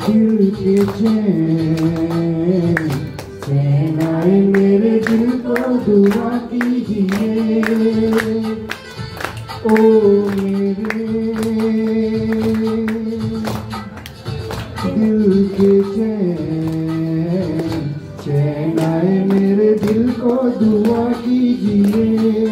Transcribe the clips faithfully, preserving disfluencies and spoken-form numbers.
दिल के चैन चैन आए मेरे दिल को दुआ कीजिए ओ मेरे दिल के चैन चैन आए मेरे दिल को दुआ कीजिए।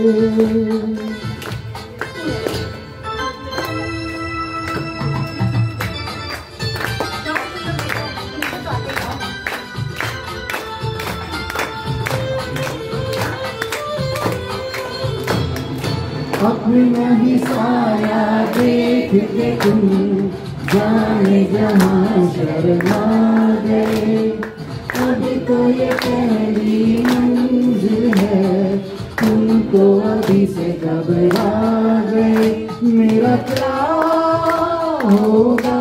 अपना ही साया देख के तुम जाने जहाँ शर्मा गए। अभी तो ये पहली मंजिल है तुमको अभी से घबरा गए। मेरा क्या होगा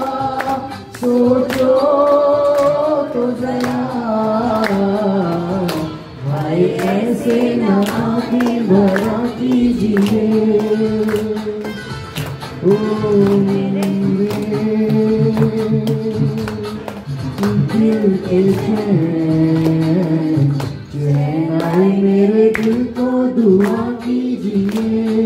सोचो तो जरा भाई ऐसे ना आँखें भरा कीजिए ओ मेरे दिल के चैन चैन आए मेरे दिल को दुआ कीजिए।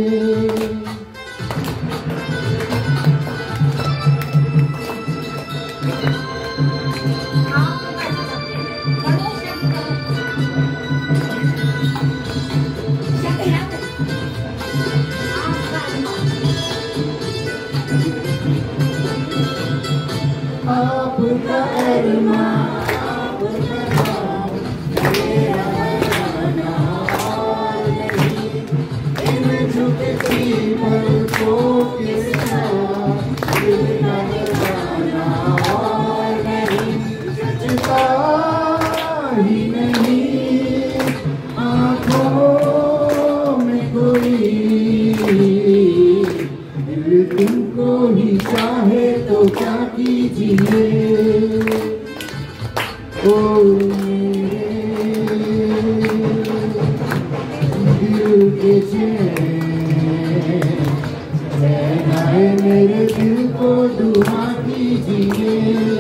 आपका अरमा आपका मेरा बना और नहीं इन झुकती पलकों के साथ दिल का बना और नहीं जचता ही नहीं आँखों में कोई दिल तुमको ही चाहे तो क्या कीजिए ओ मेरे दिल के चैन चैन आए मेरे दिल को दुआ कीजिए।